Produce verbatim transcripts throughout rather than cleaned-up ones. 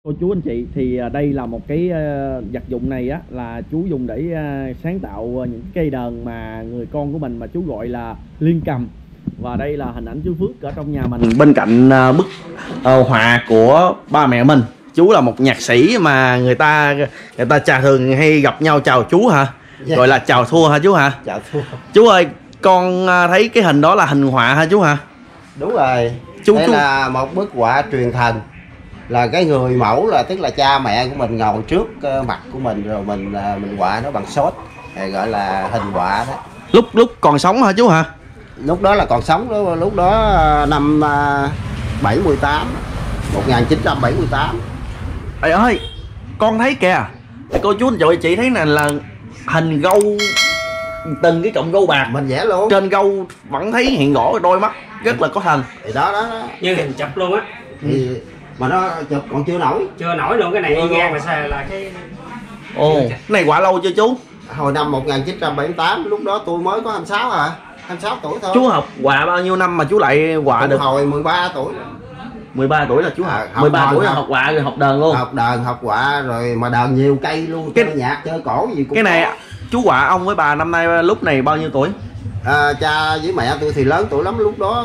Cô chú anh chị, thì đây là một cái vật dụng này á là chú dùng để sáng tạo những cây đờn mà người con của mình mà chú gọi là liên cầm. Và đây là hình ảnh chú Phước ở trong nhà mình. Bên cạnh bức uh, họa của ba mẹ mình. Chú là một nhạc sĩ mà người ta người ta chào thường hay gặp nhau chào chú hả? Dạ. Gọi là chào thua hả chú hả? Chào thua. Chú ơi, con thấy cái hình đó là hình họa hả chú hả? Đúng rồi. Chú, đây chú... là một bức họa truyền thần. Là cái người mẫu là tức là cha mẹ của mình ngồi trước uh, mặt của mình rồi mình uh, mình họa nó bằng sốt, gọi là hình họa đó. Lúc lúc còn sống hả chú hả? Lúc đó là còn sống đó, lúc đó uh, năm uh, bảy mươi tám, một nghìn chín trăm bảy mươi tám. Ê ơi, con thấy kìa. Cô chú anh chị chị thấy này là hình gâu, từng cái cọng gâu bạc mình vẽ luôn. Trên gâu vẫn thấy hiện rõ đôi mắt rất là có thần. Thì đó đó, đó. Như hình chụp luôn á. Thì mà nó chụp còn chưa nổi. Chưa nổi luôn, cái này y gan mà sao là cái. Ồ, cái này quả lâu chưa chú? Hồi năm một nghìn chín trăm bảy mươi tám, lúc đó tôi mới có hai mươi sáu à, hai mươi sáu tuổi thôi. Chú học họa bao nhiêu năm mà chú lại họa được? Hồi mười ba tuổi. mười ba tuổi là chú học. À, mười ba tuổi là học họa rồi học đờn luôn. Học đờn, học họa rồi mà đờn nhiều cây luôn, cái... chơi nhạc, chơi cổ gì cũng. Cái này có. Chú họa ông với bà năm nay lúc này bao nhiêu tuổi? À, cha với mẹ tôi thì lớn tuổi lắm, lúc đó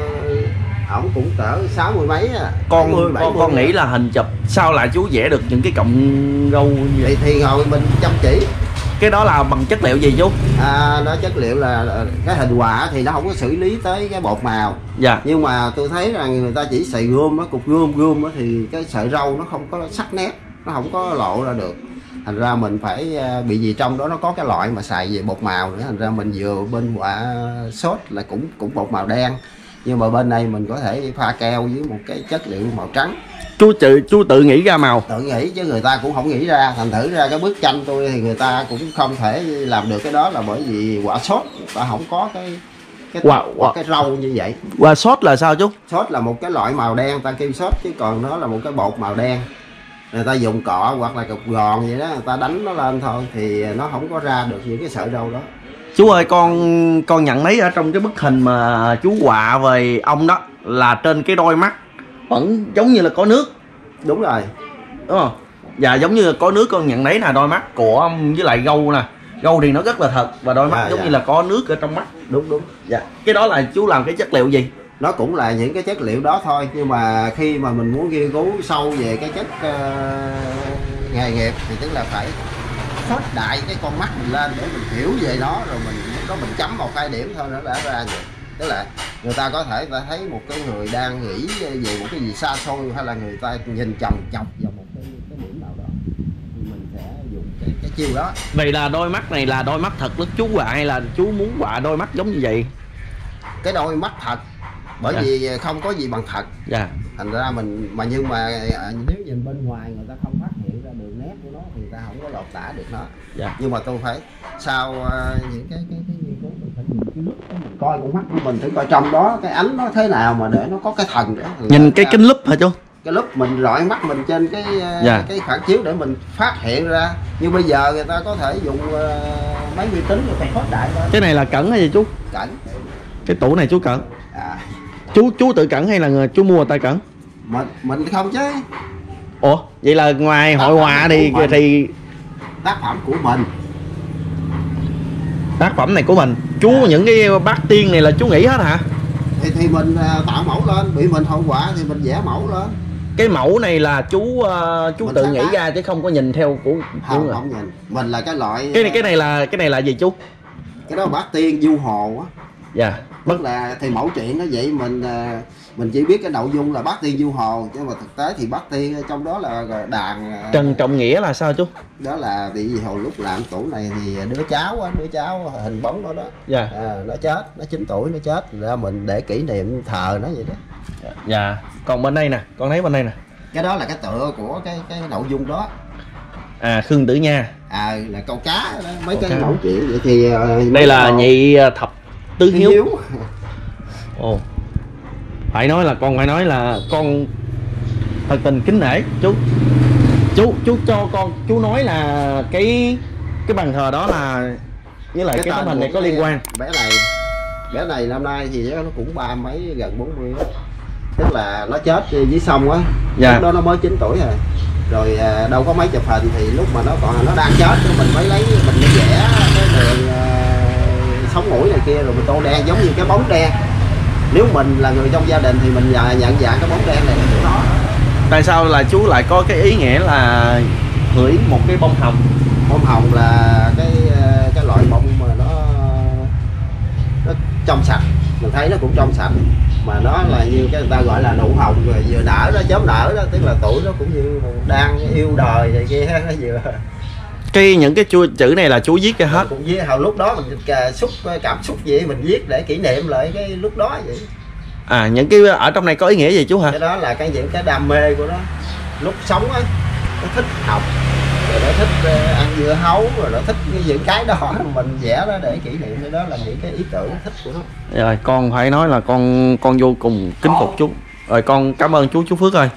ổng cũng cỡ sáu mươi mấy à. Con mươi, con, con nghĩ là hình chụp sao lại chú vẽ được những cái cọng râu như vậy? Thì, thì ngồi mình chăm chỉ. Cái đó là bằng chất liệu gì chú? À, đó chất liệu là cái hình họa thì nó không có xử lý tới cái bột màu. Dạ. Nhưng mà tôi thấy rằng người ta chỉ xài gươm á, cục gươm gươm á thì cái sợi râu nó không có sắc nét, nó không có lộ ra được. Thành ra mình phải bị gì trong đó nó có cái loại mà xài về bột màu nữa, thành ra mình vừa bên họa sốt là cũng cũng bột màu đen, nhưng mà bên này mình có thể pha keo với một cái chất liệu màu trắng. Chú tự chú tự nghĩ ra màu? Tự nghĩ chứ người ta cũng không nghĩ ra. Thành thử ra cái bức tranh tôi thì người ta cũng không thể làm được cái đó, là bởi vì họa sốt người ta không có cái cái wow, wow. cái râu như vậy. Họa sốt là sao chú? Sốt là một cái loại màu đen ta kêu sốt, chứ còn nó là một cái bột màu đen. Người ta dùng cọ hoặc là cục gòn vậy đó, người ta đánh nó lên thôi thì nó không có ra được những cái sợi râu đó. Chú ơi, con con nhận thấy ở trong cái bức hình mà chú họa về ông đó là trên cái đôi mắt vẫn giống như là có nước. Đúng rồi. Đúng không? Dạ, giống như là có nước. Con nhận thấy là đôi mắt của ông với lại gâu nè, gâu thì nó rất là thật, và đôi mắt à, giống dạ. như là có nước ở trong mắt. Đúng đúng. Dạ. Cái đó là chú làm cái chất liệu gì? Nó cũng là những cái chất liệu đó thôi, nhưng mà khi mà mình muốn nghiên cứu sâu về cái chất uh, nghề nghiệp thì tức là phải phết đại cái con mắt mình lên để mình hiểu về nó, rồi mình lúc đó mình chấm một hai điểm thôi nó đã ra rồi. Tức là người ta có thể ta thấy một cái người đang nghĩ về một cái gì xa xôi, hay là người ta nhìn chồng chọc vào một cái, cái điểm nào đó thì mình sẽ dùng cái, cái chiêu đó. Vậy là đôi mắt này là đôi mắt thật lúc chú họa, hay là chú muốn họa đôi mắt giống như vậy? Cái đôi mắt thật, bởi dạ. vì không có gì bằng thật. Dạ. Thành ra mình mà nhưng mà nếu nhìn bên ngoài người ta không phát hiện ra đường nét của nó thì người ta không có lột tả được nó. Dạ. Nhưng mà tôi phải sau uh, những cái cái cái nghiên cứu mình phải nhìn cái lúc đó, mình coi con mắt của mình thử coi trong đó cái ánh nó thế nào mà để nó có cái thần đó. Nhìn cái kính lúp hả chú? Cái lúc mình rọi mắt mình trên cái uh, dạ. cái phản chiếu để mình phát hiện ra. Nhưng bây giờ người ta có thể dùng uh, máy vi tính người ta phóng đại thôi. Cái này là cẩn hay gì chú? Cẩn. Cái tủ này chú cẩn. À. Chú chú tự cẩn hay là người chú mua tay cẩn? Mình mình không chứ. Ủa, vậy là ngoài tác hội họa thì thì tác phẩm của mình. Tác phẩm này của mình. Chú à. Những cái bát tiên này là chú nghĩ hết hả? Thì thì mình tạo mẫu lên, bị mình hội họa thì mình vẽ mẫu lên. Cái mẫu này là chú uh, chú mình tự nghĩ tác. ra chứ không có nhìn theo của không của không nhìn. Mình là cái loại Cái này cái này là cái này là gì chú? Cái đó bát tiên du hồ á. Dạ. Tức là thì mẫu chuyện nó vậy, mình mình chỉ biết cái nội dung là bát tiên du hồ, nhưng mà thực tế thì bát tiên trong đó là đàn. Trần trọng nghĩa là sao chú? Đó là vì hồi lúc làm tủ này thì đứa cháu á, đứa cháu hình bóng đó đó. Dạ. À, nó chết, nó chín tuổi nó chết, ra mình để kỷ niệm thờ nó vậy đó. Dạ. Còn bên đây nè, con thấy bên đây nè. Cái đó là cái tựa của cái cái nội dung đó. À, Khương Tử Nha. À, là câu cá đó, mấy câu cái cá. mẫu chuyện vậy thì uh, đây là nhị thập tứ hiếu. hiếu. Ồ. Phải nói là con phải nói là con thật tình kính nể chú. Chú chú cho con chú nói là cái cái bàn thờ đó là với lại cái, cái tấm hình này có liên quan. Bé này bé này năm nay thì nó cũng ba mấy gần bốn mươi. tức là nó chết dưới sông á. Dạ. Lúc đó nó mới chín tuổi rồi, rồi à, đâu có máy chụp hình, thì lúc mà nó còn nó đang chết thì mình mới lấy mình mới vẽ cái đường à, sống mũi này kia, rồi mình tô đen giống như cái bóng đen. Nếu mình là người trong gia đình thì mình nhận dạng cái bóng đen này là chỗ đó. Tại sao là chú lại có cái ý nghĩa là hửi một cái bông hồng? Bông hồng là cái cái loại bông mà nó nó trong sạch, mình thấy nó cũng trong sạch, mà nó là như cái người ta gọi là nụ hồng, rồi vừa nở đó, chớm nở đó, tức là tuổi nó cũng như đang yêu đời này kia, nó vừa Cái những cái chua chữ này là chú viết cho hết. cũng viết hồi lúc đó mình xúc cảm xúc gì mình viết để kỷ niệm lại cái lúc đó vậy. À, những cái ở trong này có ý nghĩa gì chú hả? Cái đó là cái những cái đam mê của nó lúc sống á, nó thích học, rồi nó thích ăn dưa hấu, rồi nó thích những cái đó mình vẽ đó để kỷ niệm. Cái đó là những cái ý tưởng thích của nó. Rồi con phải nói là con con vô cùng kính phục chú. Rồi con cảm ơn chú chú Phước ơi.